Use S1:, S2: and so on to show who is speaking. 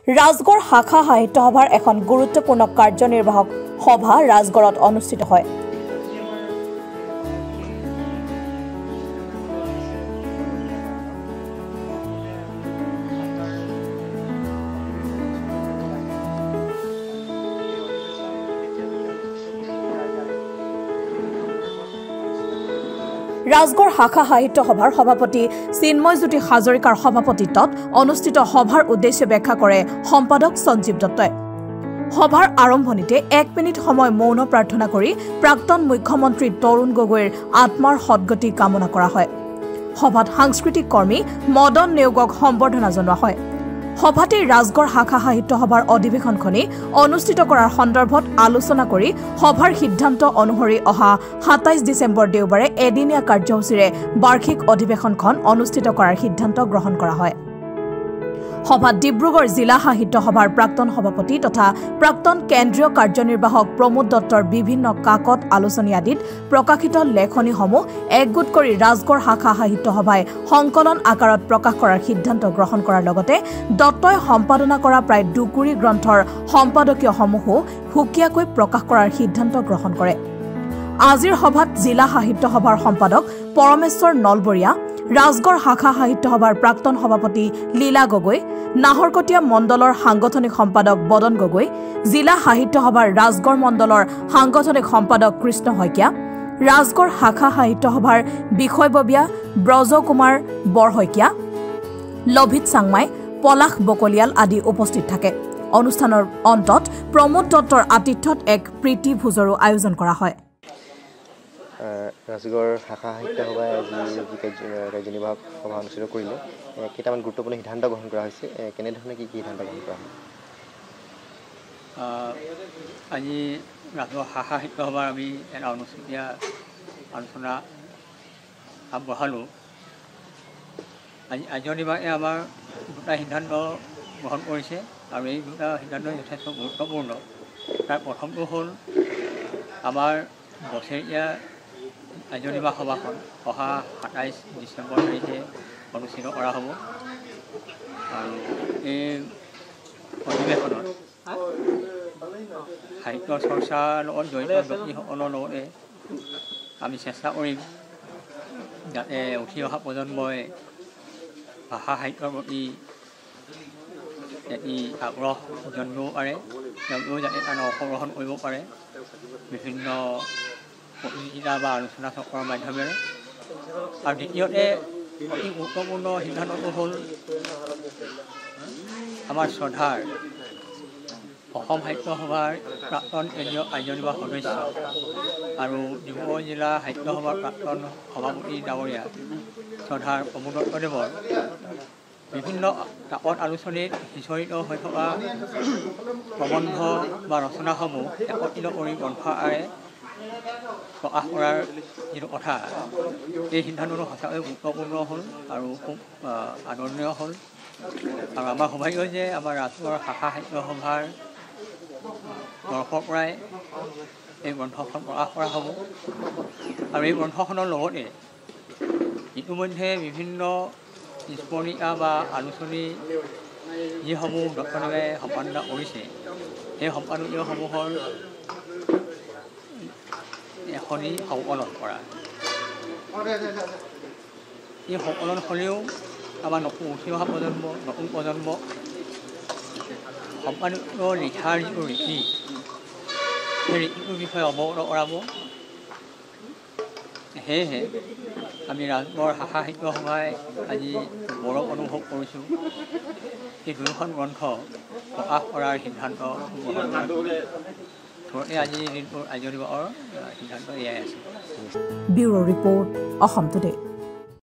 S1: ৰাজগড় শাখা সাহিত্য সভাৰ এখন গুৰুত্বপূৰ্ণ কাৰ্যনিৰ্বাহক সভা ৰাজগড়ত অনুষ্ঠিত হয়। ৰাজগড় শাখা সাহিত্য সভাৰ সভাপতি চিন্ময়জ্যোতি হাজৰিকাৰ সভাপতিত্বত অনুষ্ঠিত সভাৰ উদ্দেশ্যে ব্যাখ্যা কৰে সম্পাদক সঞ্জীৱ দত্তই। সভাৰ আৰম্ভণিতে 1 মিনিট সময় মৌন প্ৰাৰ্থনা কৰি প্ৰাক্তন মুখ্যমন্ত্ৰী তৰুণ গগৈৰ আত্মাৰ সদ্গতি কামনা কৰা হয়। সভাত সাংস্কৃতিক কৰ্মী মদন নেওগক সম্বৰ্ধনা জনোৱা হয়। সভাতে ৰাজগড় শাখা সাহিত্য সভাৰ অধিৱেশনখনি অনুষ্ঠিত কৰাৰ সন্দৰ্ভত আলোচনা কৰি সভাৰ সিদ্ধান্ত অনুসৰি অহা 27 ডিচেম্বৰ দেওবাৰে এদিনীয়া কাৰ্যসূচীৰে বাৰ্ষিক অধিৱেশনখন অনুষ্ঠিত কৰাৰ সিদ্ধান্ত গ্ৰহণ কৰা হয়। সভাত ডিব্ৰুগড় জিলা সাহিত্য সভাৰ প্ৰাক্তন সভাপতি তথা প্ৰাক্তন কেন্দ্ৰীয় কাৰ্যনিৰ্বাহক প্ৰমোদ দত্তৰ বিভিন্ন কাকত আলোচনী আদিত প্ৰকাশিত লেখনিসমূহ একগোট কৰি ৰাজগড় শাখা সাহিত্য সভাই সংকলন আকাৰত প্ৰকাশ কৰাৰ সিদ্ধান্ত গ্ৰহণ কৰাৰ লগতে দত্তই সম্পাদনা কৰা প্ৰায় 2 কুৰি গ্ৰন্থৰ সম্পাদকীয়সমূহো সুকীয়াকৈ প্ৰকাশ কৰাৰ সিদ্ধান্ত গ্ৰহণ কৰে। আজিৰ সভাত জিলা সাহিত্য সভাৰ সম্পাদক পৰমেশ্বৰ নলবৰীয়া, ৰাজগড় শাখা সাহিত্য সভাৰ প্ৰাক্তন সভাপতি লীলা গগৈ, নাহৰকটীয়া মণ্ডলৰ সাংগঠনিক সম্পাদক বদন গগৈ, জিলা সাহিত্য সভাৰ ৰাজগড় মণ্ডলৰ সাংগঠনিক সম্পাদক কৃষ্ণ শইকীয়া, ৰাজগড় শাখা সাহিত্য সভাৰ বিষয়ববীয়া ব্ৰজ কুমাৰ বৰশইকীয়া, লভিত চাংমাই, পলাশ বকলিয়াল আদি উপস্থিত থাকে। অনুষ্ঠানৰ অন্তত প্ৰমোদ দত্তৰ আতিথ্যত এক প্ৰীতি ভোজৰো আয়োজন কৰা হয়।
S2: ৰাজগড় শাখা সাহিত্য সভাই আজি কাৰ্যনিৰ্বাহক সভা অনুষ্ঠিত কৰিলে কেইটামান গুৰুত্বপূৰ্ণ সিদ্ধান্ত গ্ৰহণ কৰা হৈছে। কেনেধৰণে কি সিদ্ধান্ত গ্ৰহণ কৰা হয়?
S3: আজি ৰাজগড় শাখা সাহিত্য সভাৰ আমি এটা অনুষ্ঠিতীয়া আলোচনা আগবঢ়ালোঁ। আজিৰ দিনতে আমাৰ 2টা সিদ্ধান্ত গ্ৰহণ কৰিছে আৰু এই 2টা সিদ্ধান্ত যথেষ্ট গুৰুত্বপূৰ্ণ। তাৰ প্ৰথমটো হ'ল আমাৰ বছৰীয়া কাৰ্যনিৰ্বাহক সভাখন অহা 27 ডিচেম্বৰ তাৰিখে অনুষ্ঠিত কৰা হ'ব আৰু এই অধিৱেশনত সাহিত্য চৰ্চাৰ লগত জড়িত ব্যক্তিসকলৰ লগতে আমি চেষ্টা কৰিম যাতে উঠি অহা প্ৰজন্মই ভাষা সাহিত্যৰ প্ৰতি এটি আগ্ৰহ জন্মিব পাৰে, তেওঁলোকেও যাতে তাত অংশগ্ৰহণ কৰিব পাৰে বিভিন্ন প্ৰতিযোগিতা বা আলোচনা চক্ৰৰ মাধ্যমেৰে। আৰু দ্বিতীয়তে অতি গুৰুত্বপূৰ্ণ সিদ্ধান্তটো হ'ল আমাৰ শ্ৰদ্ধাৰ অসম সাহিত্য সভাৰ প্ৰাক্তন কেন্দ্ৰীয় কাৰ্যনিৰ্বাহক সদস্য আৰু ডিব্ৰুগড় জিলা সাহিত্য সভাৰ প্ৰাক্তন সভাপতি ডাঙৰীয়া শ্ৰদ্ধাৰ প্ৰমোদ দত্তদেৱৰ বিভিন্ন কাকত আলোচনীত সিঁচৰিত হৈ থকা প্ৰবন্ধ বা ৰচনাসমূহ একত্ৰিত কৰি গ্ৰন্থাকাৰে প্ৰকাশ কৰাৰ যিটো কথা, এই সিদ্ধান্তটো সঁচাকৈ গুৰুত্বপূৰ্ণ হ'ল আৰু খুব আদৰণীয় হ'ল। আৰু আমাৰ সৌভাগ্য যে আমাৰ ৰাজগড় শাখা সাহিত্য সভাৰ তৰফৰ পৰাই এই গ্ৰন্থখন প্ৰকাশ কৰা হ'ব আৰু এই গ্ৰন্থখনৰ লগতে ইতিমধ্যে বিভিন্ন স্মৰণিকা বা আলোচনী যিসমূহ দত্তদেৱে সম্পাদনা কৰিছে, সেই সম্পাদকীয়সমূহৰ এখনি সংকলন কৰা। এই সংকলন হ'লেও আমাৰ উঠি অহা নতুন প্ৰজন্ম সম্পাদকীয় লিখাৰ যিটো ৰীতি, সেই ৰীতিটোৰ বিষয়ে অৱগত কৰাব। সেয়েহে আমি ৰাজগড় শাখা সাহিত্য সভাই আজি গৌৰৱ অনুভৱ কৰিছোঁ এই 2খন গ্ৰন্থ প্ৰকাশ কৰাৰ সিদ্ধান্ত গ্ৰহণ কৰা। আজিৰ দিনটোৰ আজিৰ দিৱসৰ সিদ্ধান্ত এয়াই আছে।
S1: Bureau report, Assam today.